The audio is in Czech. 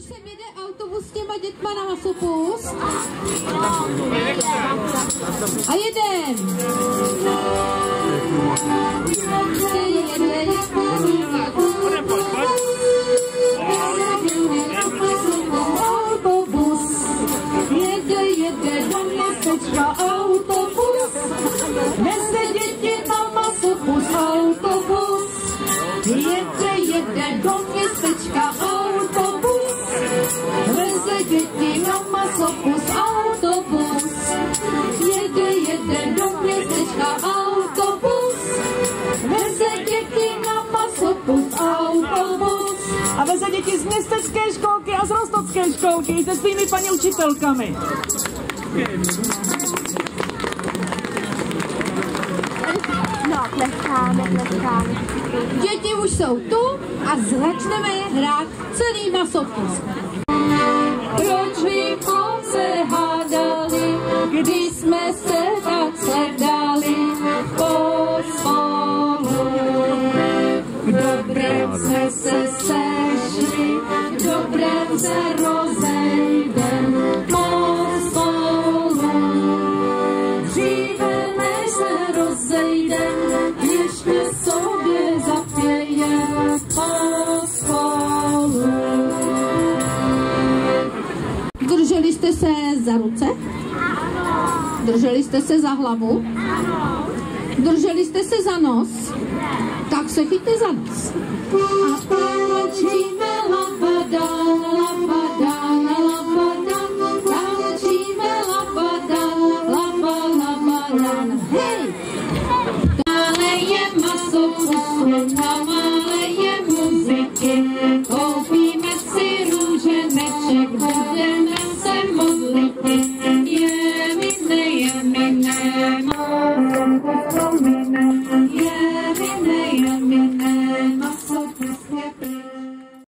sem jede autobus s těma dětma na masopust. A jeden. Autobus. Jede do městečka autobus. Nese děti na masopust autobus. Jede do městečka autobus. Veze děti na masopust autobus. Jede do městečka autobus. Veze děti na masopust autobus. A veze děti z městecké školky a z rostocké školky se svými paní učitelkami. No, tleskáme. Děti už jsou tu a začneme hrát celý masopust. Proč bychom se hádali, když jsme se tak sledali pospolu? V dobrém jsme se sešli, v dobrém se rozejdem pospolu. Dříve než se rozejdem, ještě sobě zapějem pospolu. Drželi jste se za ruce? Drželi jste se za hlavu? Drželi jste se za nos? Tak se chyťte za nos. A tančíme labada, labada, labada, tančíme labada, labada, hej! Naleje masopusu, namaleje muziky, koupíme si růženeček, budeme se modlit. Jemine, jemine,